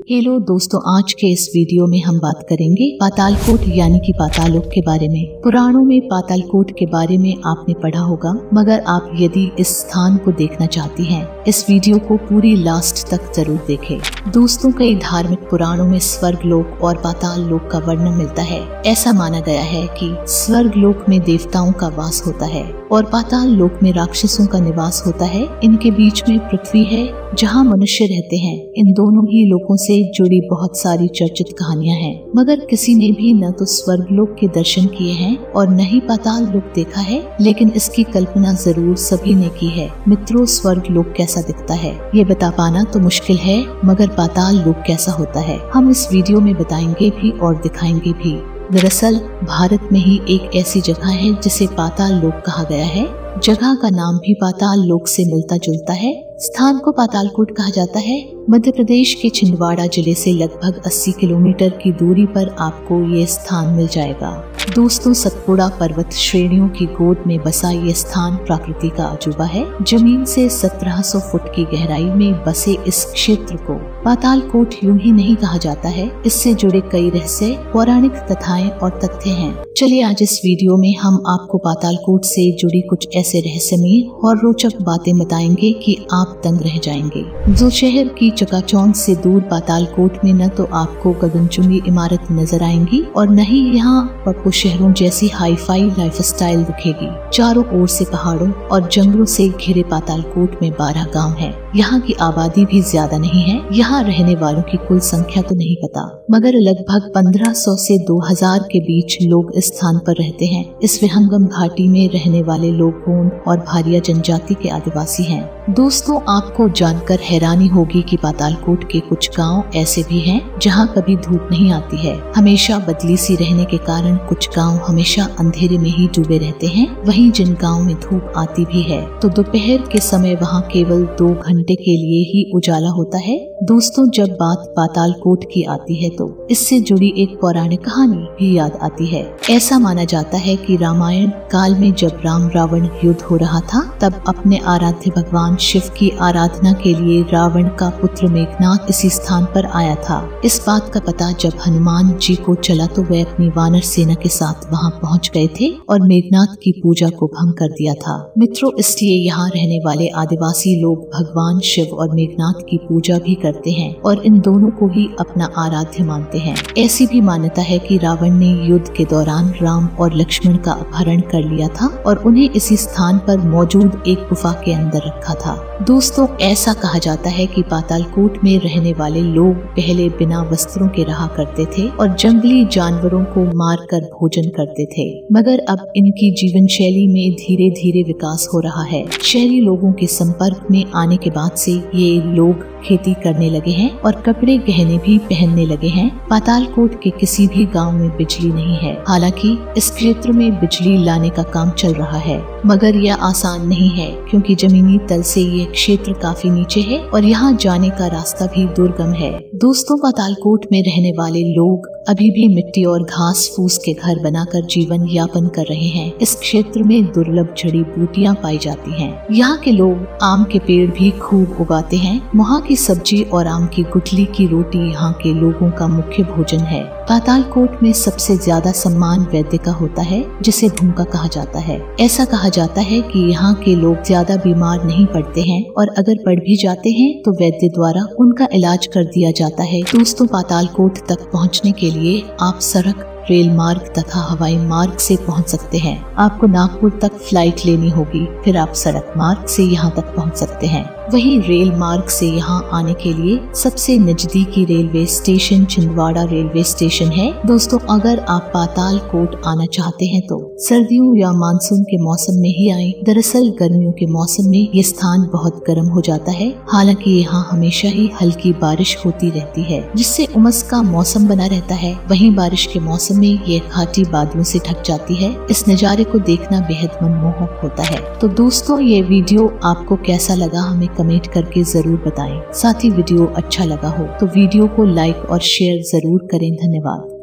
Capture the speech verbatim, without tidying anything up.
Hello दोस्तों, आज के इस वीडियो में हम बात करेंगे पातालकोट यानी कि पातालोक के बारे में। पुराणों में पातालकोट के बारे में आपने पढ़ा होगा, मगर आप यदि इस स्थान को देखना चाहती हैं, इस वीडियो को पूरी लास्ट तक जरूर देखें। दोस्तों, कई धार्मिक पुराणों में स्वर्ग लोक और पाताल लोक का वर्णन मिलता है। ऐसा माना गया है कि स्वर्ग लोक में देवताओं का वास होता है और पाताल लोक में राक्षसों का निवास होता है। इनके बीच में पृथ्वी है जहाँ मनुष्य रहते हैं। इन दोनों ही लोकों से जुड़ी बहुत सारी चर्चित कहानियां हैं, मगर किसी ने भी न तो स्वर्ग लोक के दर्शन किए हैं और न ही पाताल लोक देखा है, लेकिन इसकी कल्पना जरूर सभी ने की है। मित्रों, स्वर्ग लोक कैसा दिखता है ये बता पाना तो मुश्किल है, मगर पाताल लोक कैसा होता है हम इस वीडियो में बताएंगे भी और दिखाएंगे भी। दरअसल भारत में ही एक ऐसी जगह है जिसे पाताल लोक कहा गया है। जगह का नाम भी पाताल लोक से मिलता जुलता है। स्थान को पातालकोट कहा जाता है। मध्य प्रदेश के छिंदवाड़ा जिले से लगभग अस्सी किलोमीटर की दूरी पर आपको ये स्थान मिल जाएगा। दोस्तों, सतपुड़ा पर्वत श्रेणियों की गोद में बसा ये स्थान प्रकृति का अजूबा है। जमीन से सत्रह सौ फुट की गहराई में बसे इस क्षेत्र को पातालकोट यूं ही नहीं कहा जाता है। इससे जुड़े कई रहस्य, पौराणिक कथाएं और तथ्य हैं। चलिए आज इस वीडियो में हम आपको पातालकोट से जुड़ी कुछ ऐसे रहस्यमय और रोचक बातें बताएंगे कि आप दंग रह जाएंगे। जो शहर की चकाचौंध से दूर पातालकोट में न तो आपको गगनचुंबी इमारत नजर आएंगी और न ही यहाँ आपको शहरों जैसी हाई फाई लाइफ स्टाइल दिखेगी। चारों ओर से पहाड़ों और जंगलों से घिरे पातालकोट में बारह गांव हैं। यहाँ की आबादी भी ज्यादा नहीं है। यहाँ रहने वालों की कुल संख्या तो नहीं पता, मगर लगभग पंद्रह सौ से दो हज़ार के बीच लोग इस स्थान पर रहते हैं। इस विहंगम घाटी में रहने वाले लोग गोंड और भारिया जनजाति के आदिवासी हैं। दोस्तों, आपको जानकर हैरानी होगी कि पातालकोट के कुछ गांव ऐसे भी हैं जहां कभी धूप नहीं आती है। हमेशा बदली सी रहने के कारण कुछ गांव हमेशा अंधेरे में ही डूबे रहते हैं। वहीं जिन गांव में धूप आती भी है तो दोपहर के समय वहां केवल दो घंटे के लिए ही उजाला होता है। दोस्तों, जब बात पातालकोट की आती है तो इससे जुड़ी एक पौराणिक कहानी भी याद आती है। ऐसा माना जाता है कि रामायण काल में जब राम रावण युद्ध हो रहा था, तब अपने आराध्य भगवान शिव की आराधना के लिए रावण का पुत्र मेघनाथ इसी स्थान पर आया था। इस बात का पता जब हनुमान जी को चला तो वे अपनी वानर सेना के साथ वहां पहुंच गए थे और मेघनाथ की पूजा को भंग कर दिया था। मित्रों, इसलिए यहाँ रहने वाले आदिवासी लोग भगवान शिव और मेघनाथ की पूजा भी करते हैं और इन दोनों को ही अपना आराध्य मानते हैं। ऐसी भी मान्यता है कि रावण ने युद्ध के दौरान राम और लक्ष्मण का अपहरण कर लिया था और उन्हें इसी स्थान पर मौजूद एक गुफा के अंदर रखा था। दोस्तों, ऐसा कहा जाता है कि पातालकोट में रहने वाले लोग पहले बिना वस्त्रों के रहा करते थे और जंगली जानवरों को मारकर भोजन करते थे, मगर अब इनकी जीवन शैली में धीरे धीरे विकास हो रहा है। शहरी लोगों के संपर्क में आने के बाद से ये लोग खेती करने लगे हैं और कपड़े गहने भी पहनने लगे हैं। पातालकोट के किसी भी गांव में बिजली नहीं है। हालांकि इस क्षेत्र में बिजली लाने का काम चल रहा है, मगर यह आसान नहीं है क्योंकि जमीनी तल से ये क्षेत्र काफी नीचे है और यहाँ जाने का रास्ता भी दुर्गम है। दोस्तों, पातालकोट में रहने वाले लोग अभी भी मिट्टी और घास फूस के घर बनाकर जीवन यापन कर रहे हैं। इस क्षेत्र में दुर्लभ जड़ी बूटियाँ पाई जाती हैं। यहाँ के लोग आम के पेड़ भी खूब उगाते हैं। वहाँ की सब्जी और आम की गुठली की रोटी यहाँ के लोगों का मुख्य भोजन है। पातालकोट में सबसे ज्यादा सम्मान वैद्य का होता है, जिसे भूमका कहा जाता है। ऐसा कहा जाता है कि यहाँ के लोग ज्यादा बीमार नहीं पड़ते हैं और अगर पड़ भी जाते हैं तो वैद्य द्वारा उनका इलाज कर दिया जाता है। दोस्तों, पातालकोट तक पहुँचने के लिए आप सड़क, रेल मार्ग तथा हवाई मार्ग से पहुंच सकते हैं। आपको नागपुर तक फ्लाइट लेनी होगी, फिर आप सड़क मार्ग से यहां तक पहुंच सकते हैं। वहीं रेल मार्ग से यहां आने के लिए सबसे नजदीकी railway station Chhindwara railway station है। दोस्तों, अगर आप पातालकोट आना चाहते हैं तो सर्दियों या मानसून के मौसम में ही आएं। दरअसल गर्मियों के मौसम में ये स्थान बहुत गर्म हो जाता है। हालांकि यहाँ हमेशा ही हल्की बारिश होती रहती है, जिससे उमस का मौसम बना रहता है। वहीं बारिश के मौसम में ये घाटी बादलों से ढक जाती है। इस नज़ारे को देखना बेहद मनमोहक होता है। तो दोस्तों, ये वीडियो आपको कैसा लगा हमें कमेंट करके जरूर बताएं। साथ ही वीडियो अच्छा लगा हो तो वीडियो को लाइक और शेयर जरूर करें। धन्यवाद।